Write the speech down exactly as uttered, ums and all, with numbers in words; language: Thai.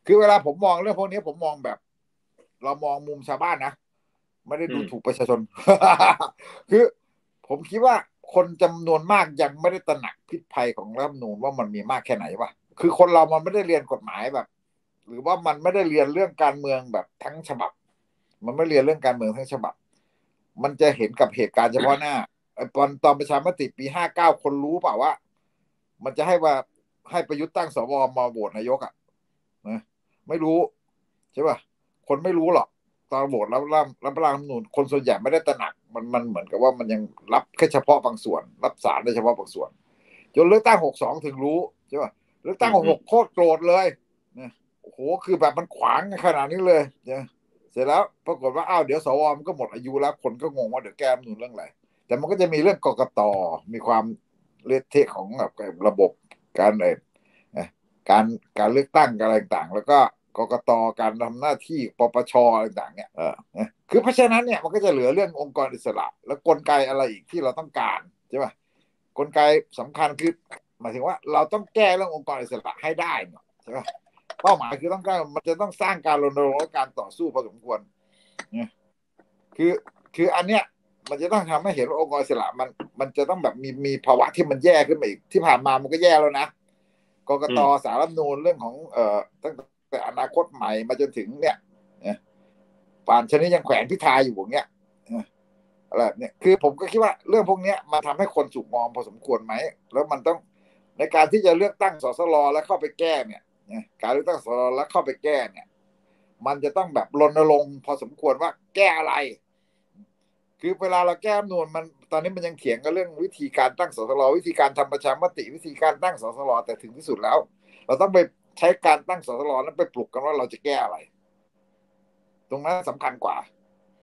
คือเวลาผมมองเรื่องพวกนี้ผมมองแบบเรามองมุมชาวบ้านนะไม่ได้ดูถูกประชาชน คือผมคิดว่าคนจำนวนมากยังไม่ได้ตระหนักพิษภัยของรัฐธรรมนูญว่ามันมีมากแค่ไหนวะคือคนเรามันไม่ได้เรียนกฎหมายแบบหรือว่ามันไม่ได้เรียนเรื่องการเมืองแบบทั้งฉบับมันไม่เรียนเรื่องการเมืองทั้งฉบับมันจะเห็นกับเหตุการณ์เฉพาะหน้าตอนตอนประชามติปีห้าเก้าคนรู้เปล่าว่ามันจะให้ว่าให้ประยุทธ์ตั้งสวมาโหวตนายกอ่ะนะไม่รู้ใช่ป่ะคนไม่รู้หรอกตอนโหวตแล้วร่างรับร่างรัฐธรรมนูญคนส่วนใหญ่ไม่ได้ตระหนักมันมันเหมือนกับว่ามันยังรับแค่เฉพาะบางส่วนรับสารได้เฉพาะบางส่วนจนเลือกตั้งหกสองถึงรู้ใช่ป่ะเลือกตั้งหกโคตรโกรธเลยนะโอ้โหคือแบบมันขวางขนาดนี้เลยเนี่ยเสร็จแล้วปรากฏว่าอ้าวเดี๋ยวสวมันก็หมดอายุแล้วคนก็งงว่าเดี๋ยวแก้รัฐธรรมนูญเรื่องอะไรแต่มันก็จะมีเรื่องกกตมีความเละเทะของแบบระบบการเอ่อการการเลือกตั้งอะไรต่างๆแล้วก็กกตการทำหน้าที่ปปชอะไรต่างๆเนี่ยเออคือเพราะฉะนั้นเนี่ยมันก็จะเหลือเรื่ององค์กรอิสระแล้วกลไกอะไรอีกที่เราต้องการใช่ป่ะกลไกสำคัญคือหมายถึงว่าเราต้องแก้เรื่ององค์กรอิสระให้ได้ใช่ป่ะเป้าหมายคือต้องการมันจะต้องสร้างการรณรงค์และการต่อสู้พอสมควรเนี่ยคือคืออันเนี้ยมันจะต้องทำให้เห็นว่าองค์กรอิสระมันมันจะต้องแบบมีมีภาวะที่มันแย่ขึ้นมาอีกที่ผ่านมามันก็แย่แล้วนะกกตสารรัฐธรรมนูญเรื่องของเอ่อตั้งแต่อนาคตใหม่มาจนถึงเนี่ยป่านชนิดยังแขวนพิธาอยู่อย่างเงี้ยอะไรเนี่ยคือผมก็คิดว่าเรื่องพวกนี้มาทำให้คนสุกมองพอสมควรไหมแล้วมันต้องในการที่จะเลือกตั้งสสรแล้วเข้าไปแก้เนี่ยการเลือกตั้งสสรแล้วเข้าไปแก้เนี่ยมันจะต้องแบบรณรงค์พอสมควรว่าแก้อะไรคือเวลาเราแก้รัฐธรรมนูญมันตอนนี้มันยังเถียงกันเรื่องวิธีการตั้งสสรวิธีการทำประชามติวิธีการตั้งสสรแต่ถึงที่สุดแล้วเราต้องไปใช้การตั้งสสรแล้วไปปลุกกันว่าเราจะแก้อะไรตรงนั้นสำคัญกว่า